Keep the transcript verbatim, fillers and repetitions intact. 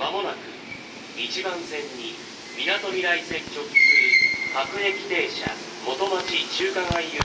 まもなくいちばん線にみなとみらい線直通各駅停車元町中華街行き